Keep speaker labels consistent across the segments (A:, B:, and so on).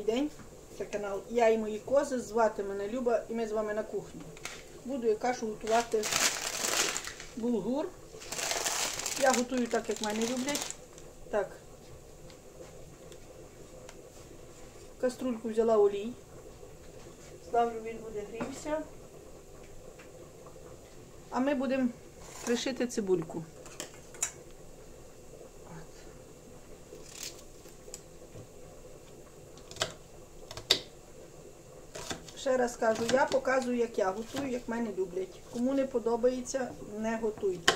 A: день. Це канал Я і мої кози. Звати мене Люба і ми з вами на кухні. Буду я кашу готувати булгур. Я готую так, як мене люблять. Так. Каструльку взяла олій. Ставлю, він буде грівся. А ми будемо кришити цибульку. Ще раз кажу, я показую, як я готую, як мене люблять. Кому не подобається, не готуйте.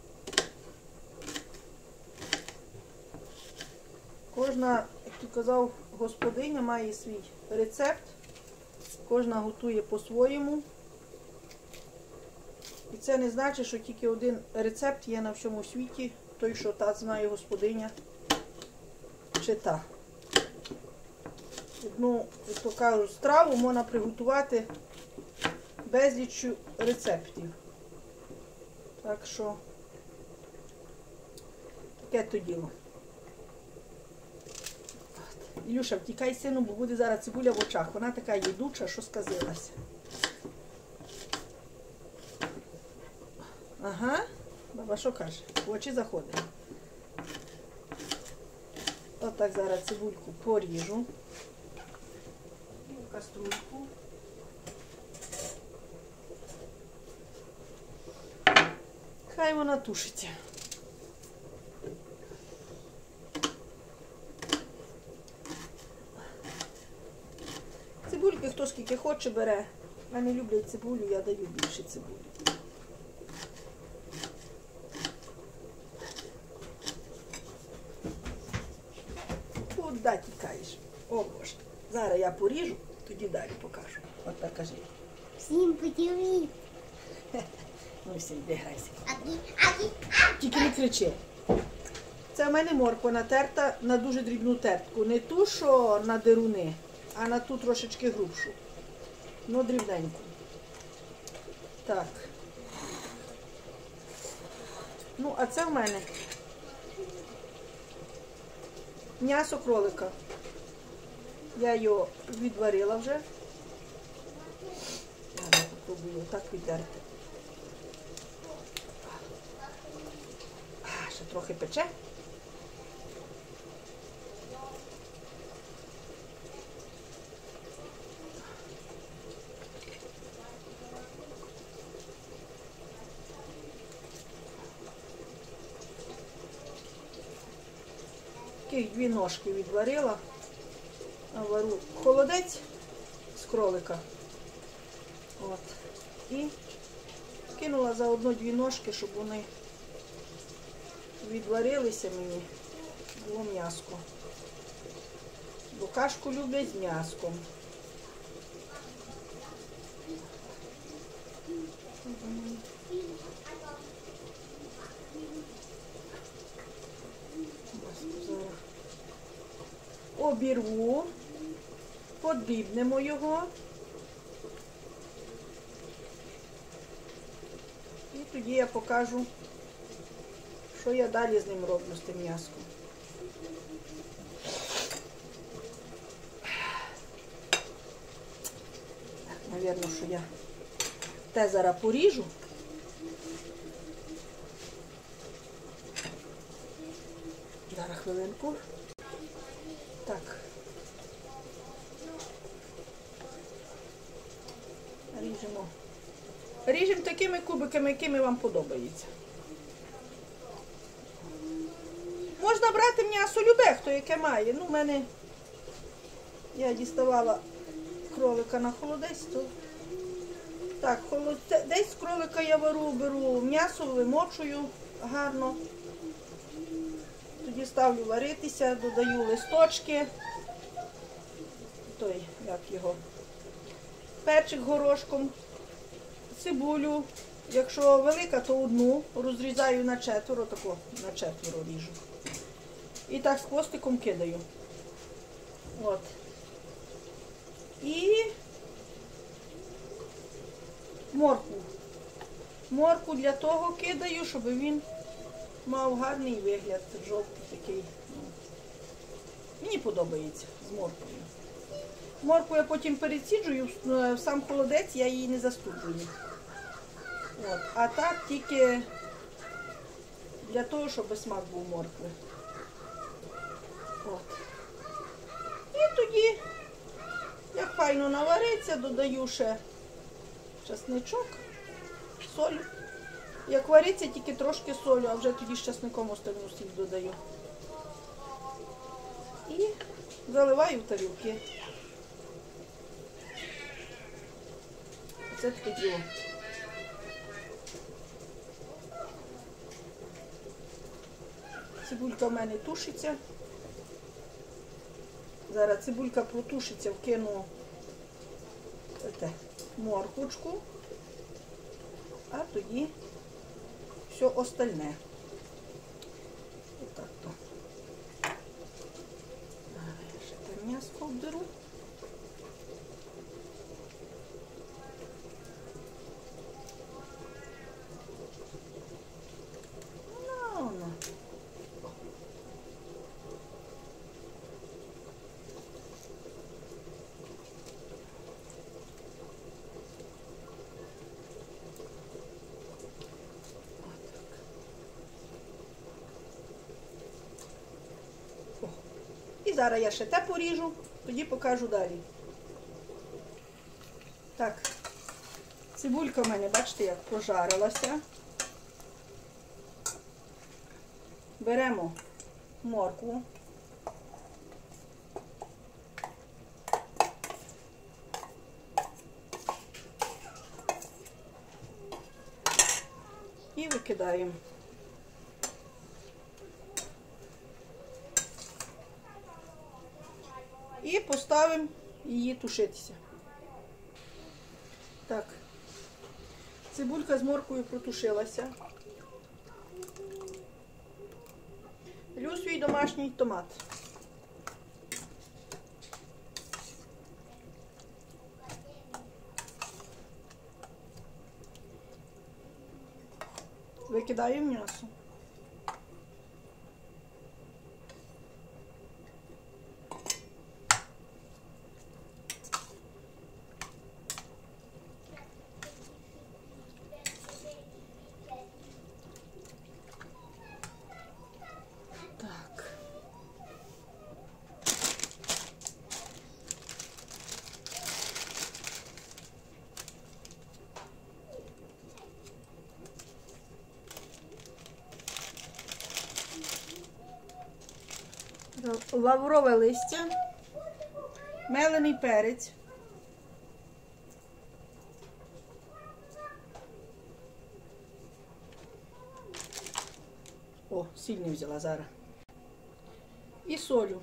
A: Кожна, як ти казав, господиня має свій рецепт. Кожна готує по-своєму. І це не значить, що тільки один рецепт є на всьому світі, той, що та знає господиня чи та. Одну, як то кажуть, страву можна приготувати безліччю рецептів. Так що таке то діло. Ілюша, втікай, сину, бо буде зараз цибуля в очах. Вона така їдуча, що сказилася. Ага, баба що каже? В очі заходить. Отак зараз цибульку поріжу. І в каструльку. Хай вона тушиться. Цибульки хто скільки хоче бере. Мене люблять цибулю, я даю більше цибулі. Куди тікаєш? О, Боже. Зараз я поріжу, тоді далі покажу. От так кажи.
B: Всім привіт.
A: Ну все, йди грайся. Тільки не кричи. Це в мене морква натерта на дуже дрібну тертку. Не ту, що на деруни, а на ту трошечки грубшу. Ну, дрібненьку. Так. Ну, а це в мене м'ясо кролика. Я його відварила вже. Я попробую отак віддерти. Ще трохи пече. Таких 2 ножки відварила. Вару холодець з кролика. От. І кинула заодно 2 ножки, щоб вони відварилися мені. Було м'яско. Бо кашку люблять з м'яском. Обірву, подрібнемо його і тоді я покажу, що я далі з ним роблю, з тим м'яском. Так, мабуть, що я те зараз поріжу. Зараз хвилинку. Так. Ріжемо. Ріжемо такими кубиками, якими вам подобається. Можна брати м'ясо любе, хто яке має. Ну, в мене, я діставала кролика на холодець, то так, десь з кролика я беру м'ясо, вимочую гарно. Тоді ставлю варитися, додаю листочки, той, як його, перчик горошком, цибулю. Якщо велика, то одну розрізаю на четверо, тако на четверо ріжу. І так з хвостиком кидаю. От. І моркву. Моркву для того кидаю, щоб він мав гарний вигляд, жовтий такий. Мені подобається з морквою. Моркву я потім переціджую в сам холодець, я її не заступлюю. От. А так тільки для того, щоб смак був моркви. От. І тоді, як файно навариться, додаю ще чесничок, соль. Як вариться, тільки трошки солю, а вже тоді з чесником остальну сіль додаю. І заливаю в тарілки. Це таке діло. Цибулька в мене тушиться. Зараз цибулька протушиться, вкину морквочку, а тоді все остальне. Отак то. Я ще там м'яско обдеру. Ну. І зараз я ще те поріжу, тоді покажу далі. Так, цибулька в мене, бачите, як прожарилася. Беремо моркву. І викидаємо. І поставимо її тушитися. Так, цибулька з морквою протушилася. Лью свій домашній томат. Викидаю м'ясо. Лаврове листя, мелений перець, сіль не взяла зараз, і солю.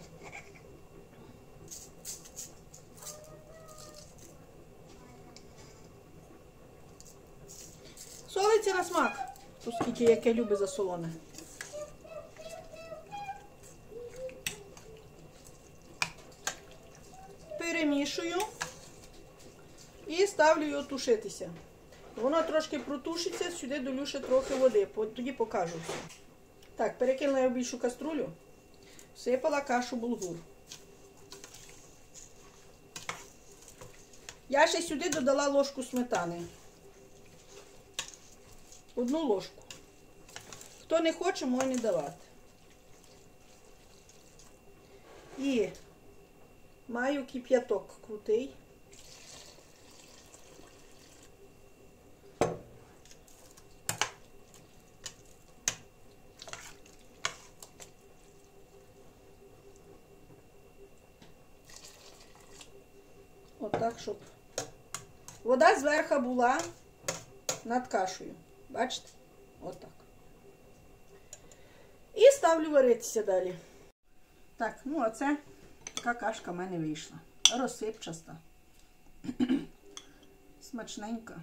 A: Солиться на смак, оскільки яке любить засолоне. Перемішую і ставлю його тушитися. Воно трошки протушиться, сюди долю ще трохи води, тоді покажу все. Так, перекинула я в більшу каструлю, всипала кашу булгур. Я ще сюди додала ложку сметани. 1 ложку. Хто не хоче, може не давати. І маю кип'яток крутий. Отак, щоб вода зверху була над кашею. Бачите? Отак. І ставлю варитися далі. Так, ну а це така кашка в мене вийшла. Розсипчаста. Смачненька.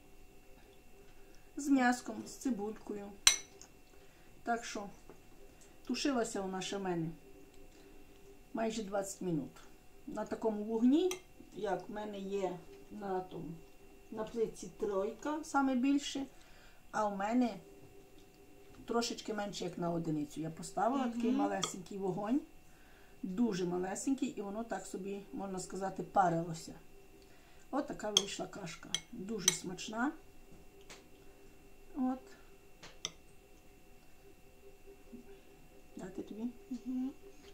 A: З м'яском, з цибулькою. Так що тушилася вона ще в мене майже 20 минут. На такому вогні, як в мене є на плитці 3, саме більше, а у мене трошечки менше, як на 1. Я поставила такий малесенький вогонь. дуже малесенький, і воно так собі, можна сказати, парилося. От така вийшла кашка. Дуже смачна. От. Дати тобі?
B: Угу.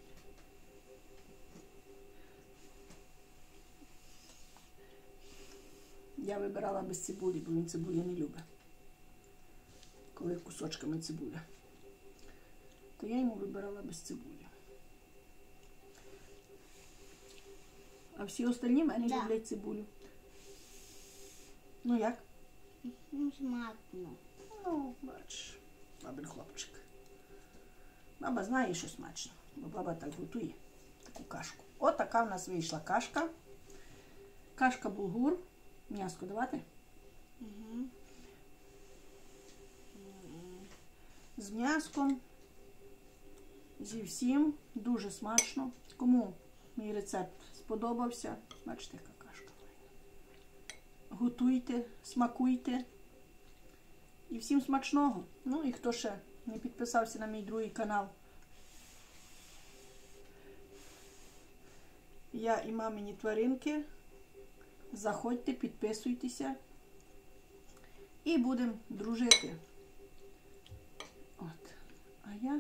A: Я вибирала без цибулі, бо він цибулі не любить. Коли кусочками цибуля. То я йому вибирала без цибулі. А всі остальні в мене
B: Да.
A: люблять цибулю. Ну як?
B: Ну, смачно.
A: Ну, бач, бабин хлопчик. Баба знає, що смачно, бо баба так готує таку кашку. От така в нас вийшла кашка. Кашка булгур. М'яско давати?
B: Угу.
A: З м'яском. Зі всім. Дуже смачно. Кому мій рецепт сподобався, бачите, яка кашка. Готуйте, смакуйте. І всім смачного. Ну і хто ще не підписався на мій другий канал. Я і мамині тваринки. Заходьте, підписуйтеся. І будемо дружити. От. А я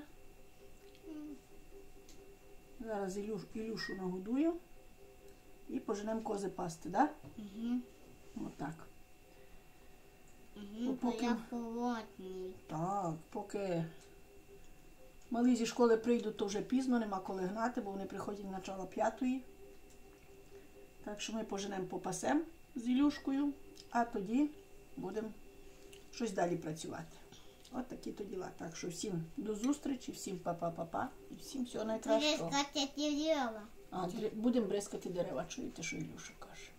A: зараз Ілюшу нагодую і поженемо кози пасти, так?
B: Угу.
A: Отак.
B: Угу.
A: Поки-
B: Я холодний.
A: Так, поки малі зі школи прийдуть, то вже пізно, нема коли гнати, бо вони приходять начало 5-ї. Так що ми поженемо попасем з Ілюшкою, а тоді будемо щось далі працювати. От такі то діла. Так що всім до зустрічі, всім па-па-па-па і всім всього найкращого.
B: Будеш катати дерева.
A: Будемо бризкати дерева, чуєте, що Ілюша каже.